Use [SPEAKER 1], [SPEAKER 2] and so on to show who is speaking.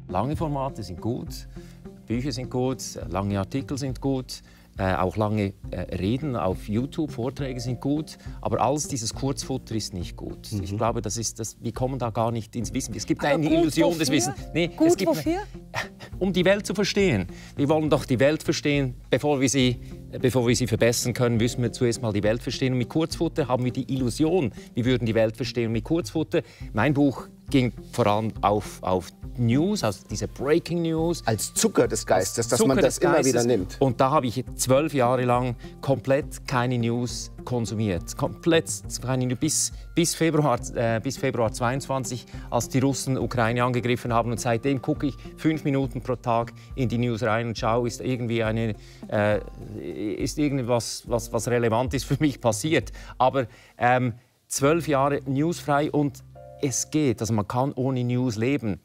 [SPEAKER 1] Lange Formate sind gut, Bücher sind gut, lange Artikel sind gut. Auch lange Reden auf YouTube, Vorträge sind gut, aber alles dieses Kurzfutter ist nicht gut. Ich glaube, wir kommen da gar nicht ins Wissen. Es gibt eine Illusion des Wissens. Nee,
[SPEAKER 2] gut, wofür?
[SPEAKER 1] Um die Welt zu verstehen. Wir wollen doch die Welt verstehen, bevor wir sie verbessern können, müssen wir zuerst mal die Welt verstehen. Und mit Kurzfutter haben wir die Illusion, wir würden die Welt verstehen. Und mit Kurzfutter, mein Buch ging vor allem auf News, also diese Breaking News.
[SPEAKER 3] Als Zucker des Geistes, dass man das immer wieder nimmt.
[SPEAKER 1] Und da habe ich 12 Jahre lang komplett keine News konsumiert. Komplett keine News, bis Februar 22, als die Russen Ukraine angegriffen haben. Und seitdem gucke ich 5 Minuten pro Tag in die News rein und schaue, ist irgendwas, was relevant ist für mich passiert. Aber 12 Jahre newsfrei und es geht, also man kann ohne News leben.